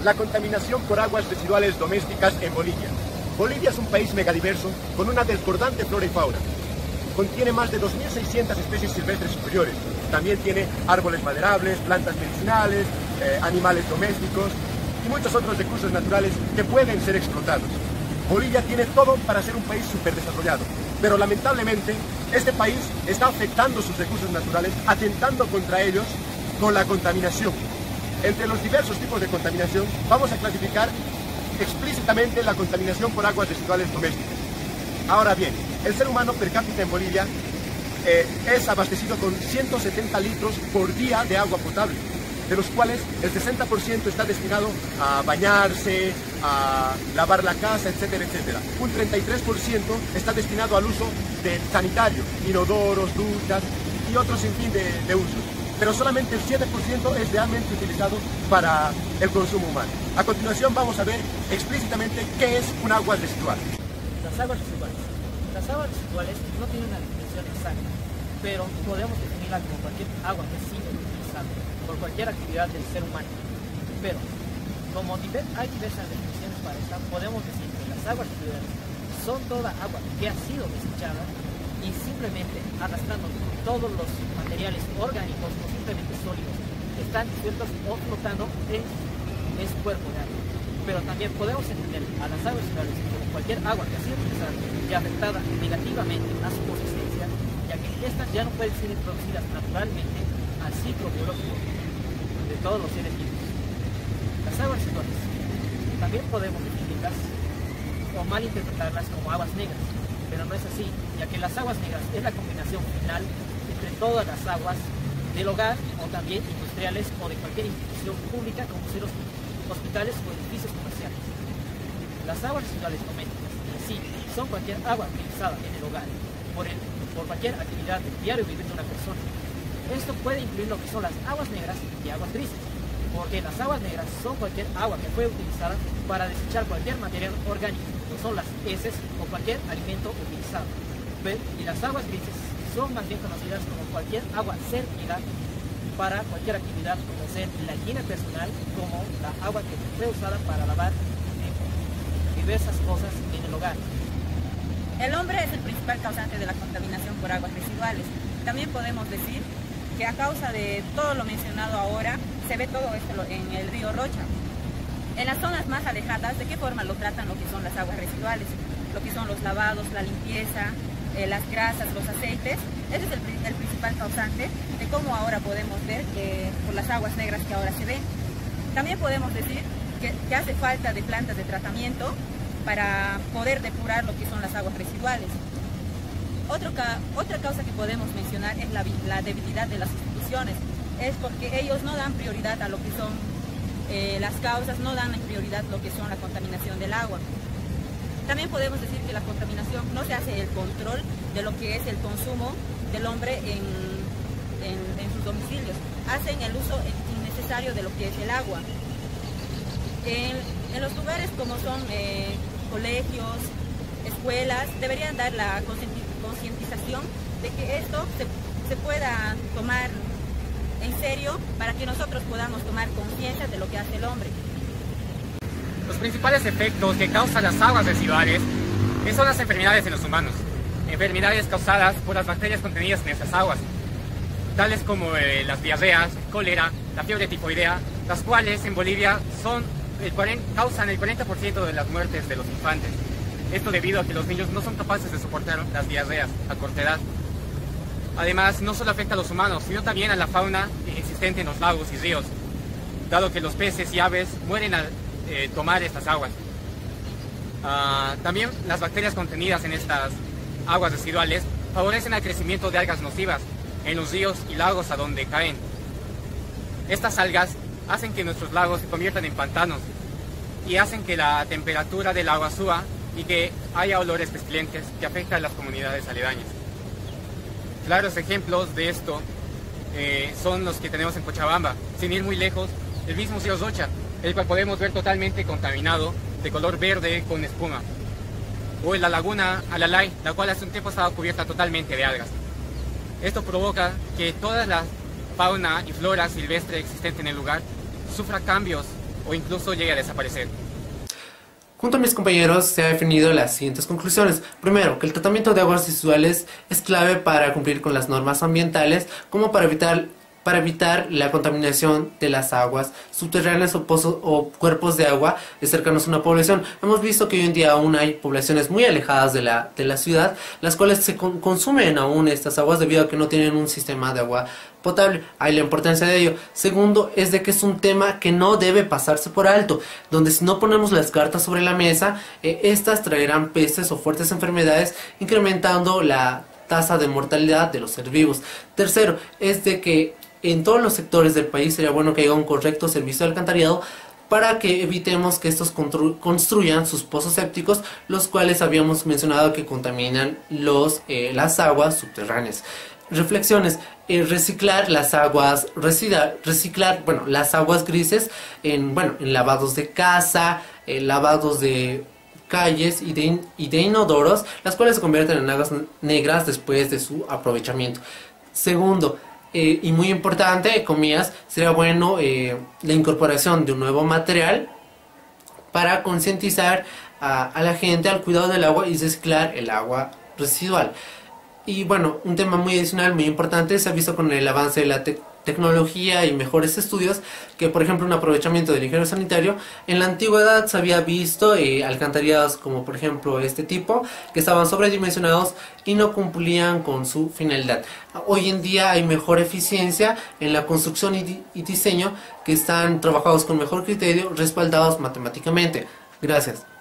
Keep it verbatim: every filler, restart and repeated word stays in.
la contaminación por aguas residuales domésticas en Bolivia. Bolivia es un país megadiverso con una desbordante flora y fauna. Contiene más de dos mil seiscientas especies silvestres superiores. También tiene árboles maderables, plantas medicinales, eh, animales domésticos y muchos otros recursos naturales que pueden ser explotados. Bolivia tiene todo para ser un país superdesarrollado, pero lamentablemente este país está afectando sus recursos naturales, atentando contra ellos con la contaminación. Entre los diversos tipos de contaminación vamos a clasificar explícitamente la contaminación por aguas residuales domésticas. Ahora bien, el ser humano per cápita en Bolivia eh, es abastecido con ciento setenta litros por día de agua potable, de los cuales el sesenta por ciento está destinado a bañarse, a lavar la casa, etcétera, etcétera. Un treinta y tres por ciento está destinado al uso de sanitario, inodoros, duchas y otros sinfín de, de usos. Pero solamente el siete por ciento es realmente utilizado para el consumo humano. A continuación vamos a ver explícitamente qué es un agua residual. Las aguas residuales. Las aguas residuales no tienen una definición exacta, pero podemos definirla como cualquier agua que ha sido utilizada por cualquier actividad del ser humano. Pero, como hay diversas definiciones para esta, podemos decir que las aguas residuales son toda agua que ha sido desechada y simplemente arrastrando todos los materiales orgánicos o simplemente sólidos que están disueltos o flotando en ese cuerpo de agua. Pero también podemos entender a las aguas residuales como cualquier agua que ha sido utilizada y afectada negativamente a su consistencia, ya que estas ya no pueden ser introducidas naturalmente al ciclo biológico de todos los seres vivos. Las aguas residuales también podemos definirlas o malinterpretarlas como aguas negras, pero no es así, ya que las aguas negras es la combinación final entre todas las aguas del hogar o también industriales o de cualquier institución pública como ser hospitales o edificios comerciales. Las aguas residuales domésticas en sí son cualquier agua utilizada en el hogar por, el, por cualquier actividad del diario vivir de una persona. Esto puede incluir lo que son las aguas negras y aguas grises, porque las aguas negras son cualquier agua que fue utilizada para desechar cualquier material orgánico, que son las heces o cualquier alimento utilizado. Y las aguas grises son más bien conocidas como cualquier agua servida para cualquier actividad, como ser la higiene personal, como la agua que fue usada para lavar eh, diversas cosas en el hogar. El hombre es el principal causante de la contaminación por aguas residuales. También podemos decir que a causa de todo lo mencionado ahora, se ve todo esto en el río Rocha. En las zonas más alejadas, ¿de qué forma lo tratan lo que son las aguas residuales? Lo que son los lavados, la limpieza, eh, las grasas, los aceites. Ese es el, el principal causante de cómo ahora podemos ver que por las aguas negras que ahora se ven. También podemos decir que, que hace falta de plantas de tratamiento para poder depurar lo que son las aguas residuales. Otro, otra causa que podemos mencionar es la, la debilidad de las instituciones. Es porque ellos no dan prioridad a lo que son eh, las causas, no dan prioridad a lo que son la contaminación del agua. También podemos decir que la contaminación no se hace el control de lo que es el consumo del hombre en, en, en sus domicilios. Hacen el uso innecesario de lo que es el agua. En, en los lugares como son eh, colegios, escuelas, deberían dar la concientización de que esto se, se pueda tomar en serio para que nosotros podamos tomar conciencia de lo que hace el hombre. Los principales efectos que causan las aguas residuales son las enfermedades en los humanos. Enfermedades causadas por las bacterias contenidas en esas aguas, tales como eh, las diarreas, cólera, la fiebre tifoidea, las cuales en Bolivia son el cuarenta, causan el cuarenta por ciento de las muertes de los infantes. Esto debido a que los niños no son capaces de soportar las diarreas a corta edad. Además, no solo afecta a los humanos, sino también a la fauna existente en los lagos y ríos, dado que los peces y aves mueren al eh, tomar estas aguas. Uh, también las bacterias contenidas en estas aguas residuales favorecen el crecimiento de algas nocivas en los ríos y lagos a donde caen. Estas algas hacen que nuestros lagos se conviertan en pantanos y hacen que la temperatura del agua suba y que haya olores pestilentes que afectan a las comunidades aledañas. Claros ejemplos de esto eh, son los que tenemos en Cochabamba, sin ir muy lejos, el mismo río Rocha, el cual podemos ver totalmente contaminado, de color verde con espuma. O en la laguna Alalay, la cual hace un tiempo estaba cubierta totalmente de algas. Esto provoca que toda la fauna y flora silvestre existente en el lugar sufra cambios o incluso llegue a desaparecer. Junto a mis compañeros se han definido las siguientes conclusiones. Primero, que el tratamiento de aguas residuales es clave para cumplir con las normas ambientales, como para evitar, para evitar la contaminación de las aguas subterráneas o, pozos, o cuerpos de agua cercanos a una población. Hemos visto que hoy en día aún hay poblaciones muy alejadas de la, de la ciudad, las cuales se con, consumen aún estas aguas debido a que no tienen un sistema de agua potable. Hay la importancia de ello. Segundo, es de que es un tema que no debe pasarse por alto, donde si no ponemos las cartas sobre la mesa, eh, estas traerán pestes o fuertes enfermedades, incrementando la tasa de mortalidad de los seres vivos. Tercero, es de que en todos los sectores del país sería bueno que haya un correcto servicio de alcantarillado para que evitemos que estos construyan sus pozos sépticos, los cuales habíamos mencionado que contaminan los, eh, las aguas subterráneas. Reflexiones: eh, reciclar las aguas, reciclar, reciclar, bueno, las aguas grises en, bueno, en lavados de casa, eh, lavados de calles y de, y de inodoros, las cuales se convierten en aguas negras después de su aprovechamiento. Segundo, eh, y muy importante, comillas, sería bueno eh, la incorporación de un nuevo material para concientizar a, a la gente al cuidado del agua y reciclar el agua residual. Y bueno, un tema muy adicional, muy importante, se ha visto con el avance de la te tecnología y mejores estudios que, por ejemplo, un aprovechamiento del ingeniero sanitario. En la antigüedad se había visto eh, alcantarillados como por ejemplo este tipo, que estaban sobredimensionados y no cumplían con su finalidad. Hoy en día hay mejor eficiencia en la construcción y, di y diseño, que están trabajados con mejor criterio, respaldados matemáticamente. Gracias.